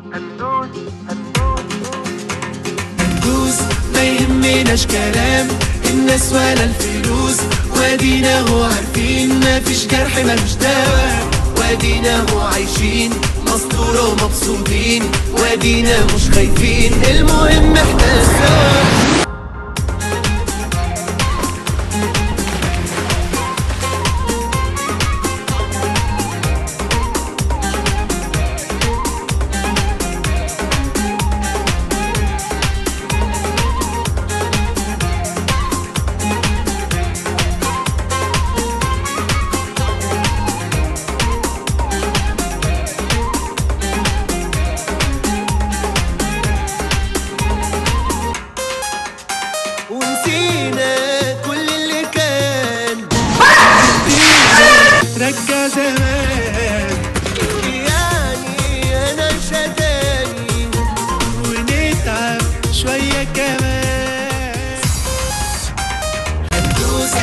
هندوس ما يهمناش كلام الناس ولا الفلوس، وادينا هو عارفين مفيش جرح ملوش دواء، وادينا هو عايشين مسطورة ومبسوطين، وادينا مش خايفين، المهم احنا سوا. ونسينا كل اللي كان رجع زمان، يعني انا شداني ونتعب شوية كمان. هندوس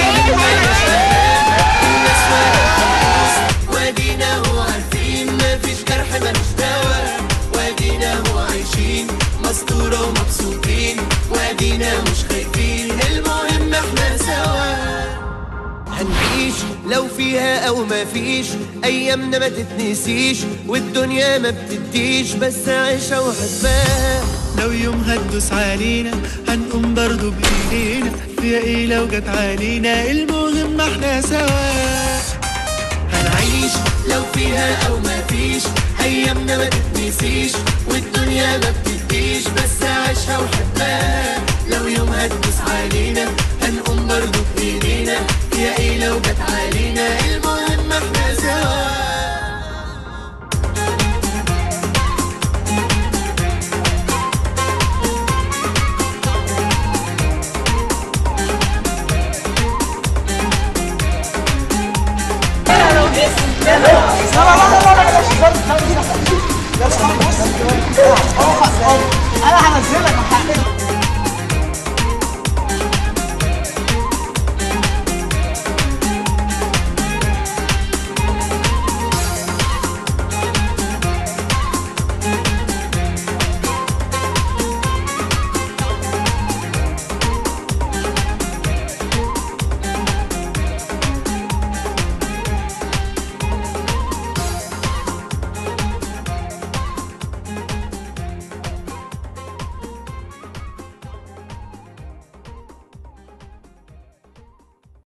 الناس ولا وادينا هو عارفين مفيش جرح ملوش دواء، وادينا هو عايشين مسطورة ومبسوطين، وادينا مش خايفين، المهم احنا سوا. هنعيش لو فيها او ما فيش، ايامنا ما تتنسيش والدنيا ما بتديش، بس عيشها وحبها. لو يوم هتدوس علينا هنقوم برضو بايدينا، فيها ايه لو جت علينا، المهم احنا سوا. هنعيش لو فيها او ما فيش، ايامنا ما تتنسيش والدنيا ما بتديش، بس عيشها وحبها. لو يوم هتدوس علينا هنقوم برضو بايدينا، فيها ايه لو جت علينا.